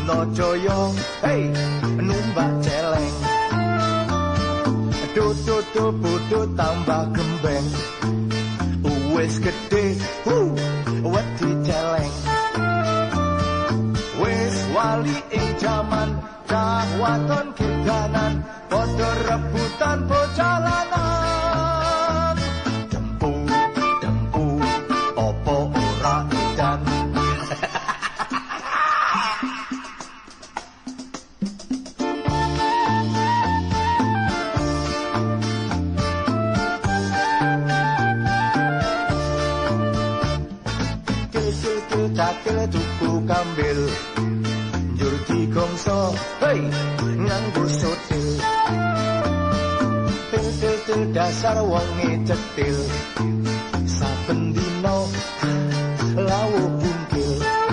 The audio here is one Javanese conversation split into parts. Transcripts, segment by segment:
Dina Jaya hey numbak celeng Dudu budu tambah gembeng wis gedhe wedi celeng wis wali ing jaman cah wadon kidanan padha rebutan bocah lanang dempu opo ora edan Cakil tuku kambil njur digongso hei nganggo sotil til dasar wonge cetil saben dina lawuh bungkil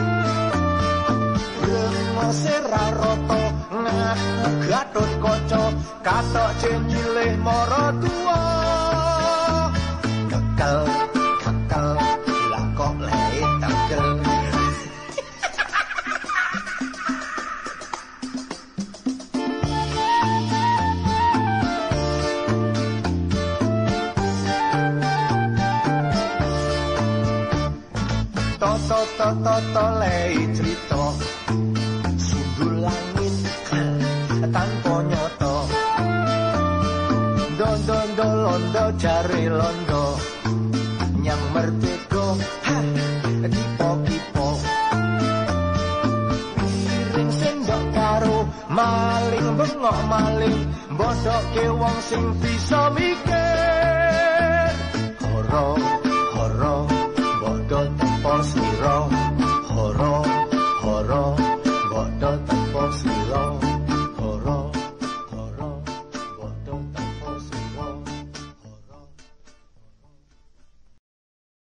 remose ra rata ngaku Gatot Kaca katok jenyilih mara tuwa kekel lah kok lek tekel Toto lei cerita sundul langit tanpa nyoto dondo londo jare londo nyang merdeka dipo-kipo piring sendok karo maling bengok maling bodoke wong sing bisa mikir ora